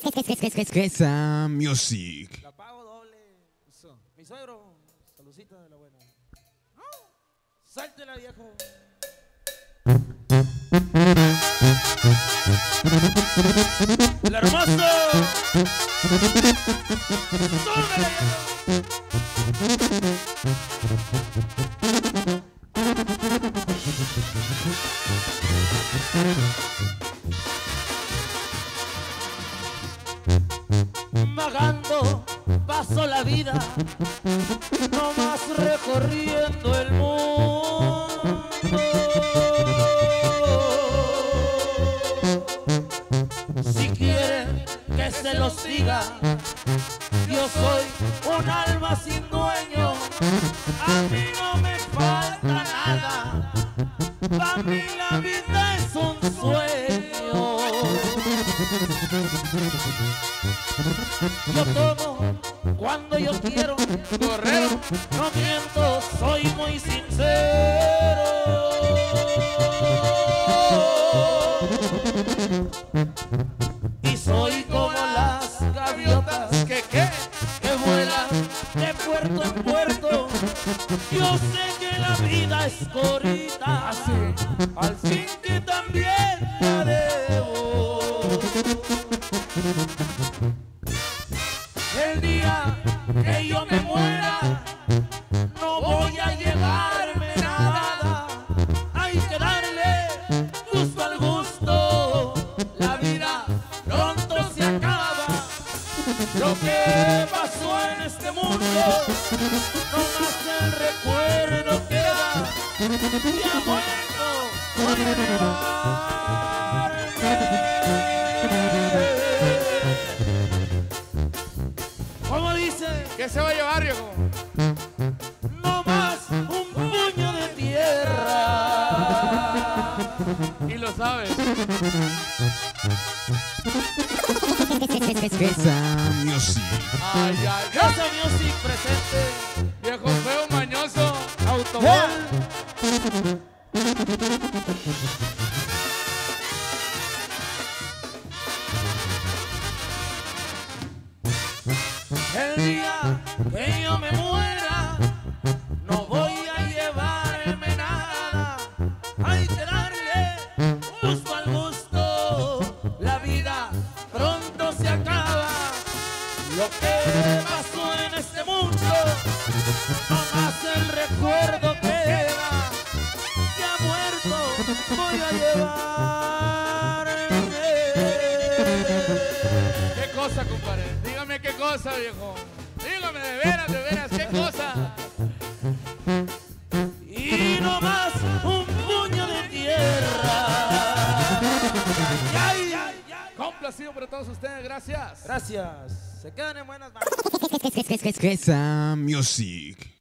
Quesa Music. La pago doble. Eso. Mi suegro, saludcita de la buena. Sáltela, viejo. El hermoso. Súbele, vagando paso la vida, no más recorriendo el mundo. Si quieren que se los diga, yo soy un alma sin dueño, a mí no me falta nada, para mí la vida es un sueño. Yo tomo cuando yo quiero, correo, no miento, soy muy sincero. Y soy como las gaviotas que vuelan de puerto en puerto. Yo sé que la vida es corta, al fin que también la debo. El día que yo me muera, no voy a llevarme nada. Hay que darle gusto al gusto. La vida pronto se acaba. Lo que pasó en este mundo, no más el recuerdo queda. Ya muerto voy a llevarme. ¿Cómo dice? ¿Qué se va a llevar, viejo? No más un puño de tierra. Y lo sabes. Quesa Music. Ay, ay, ay. Casa Music presente. Viejo feo, mañoso. Autogol. El día que yo me muera, no voy a llevarme nada. Hay que darle gusto al gusto. La vida pronto se acaba. Lo que pasó en este mundo, no más el recuerdo queda. Ya muerto voy a llevarme. ¿Qué cosa, compadre? Dígame qué cosa, viejo. Dígame de veras, qué cosa. Y no más un puño de tierra. Ay, ay, ay. Complacido por todos ustedes, gracias. Gracias. Se quedan en buenas manos. Quesa Music.